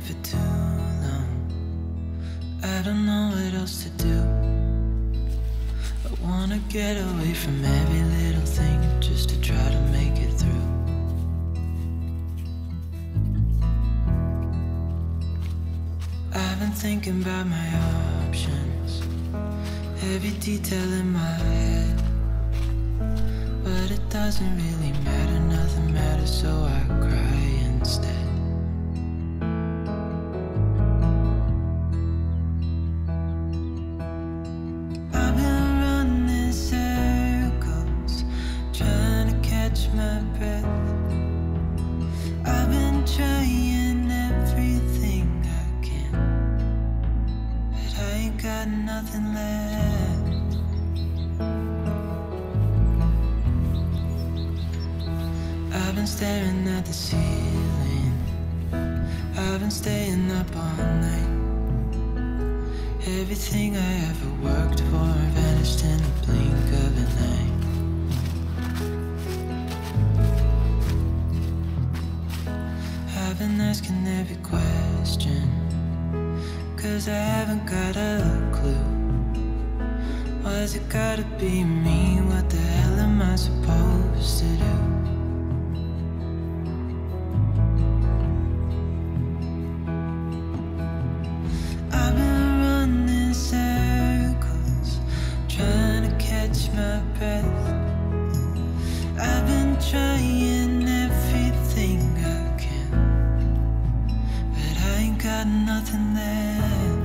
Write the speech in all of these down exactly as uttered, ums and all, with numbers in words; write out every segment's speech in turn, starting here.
for too long. I don't know what else to do. I wanna get away from every little thing just to try to make it through. I've been thinking about my options, every detail in my head, but it doesn't really matter, nothing matters, so I cry instead. I've been running circles, trying to catch my breath. I've been trying everything I can, but I ain't got nothing left. I've been staring at the ceiling, I've been staying up all night. Everything I ever worked for vanished in the blink of an eye. I've been asking every question, cause I haven't got a clue. Why's it gotta be me? What the hell am I supposed to do? I've been running circles, trying to catch my breath. I've been trying everything I can, but I ain't got nothing left.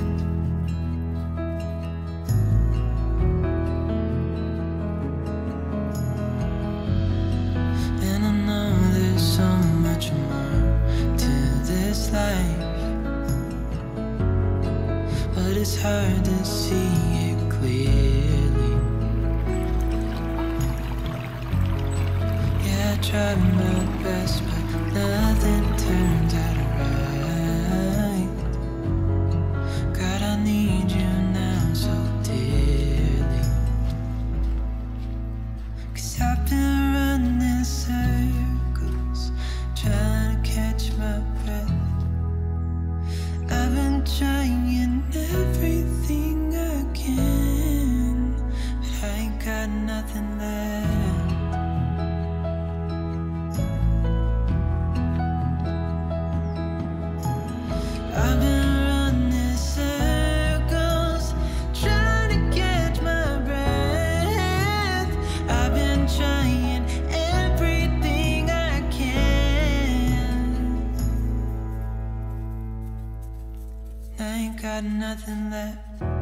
And I know there's so much more to this life, but it's hard to see it clearly. Yeah, I try my best, but nothing turns out right. God, I need you now so dearly, cause I've been running circles, trying to catch my breath. I've been trying everything I can, but I ain't got nothing left. I've been running circles, trying to catch my breath. I've been trying everything I can. I ain't got nothing left.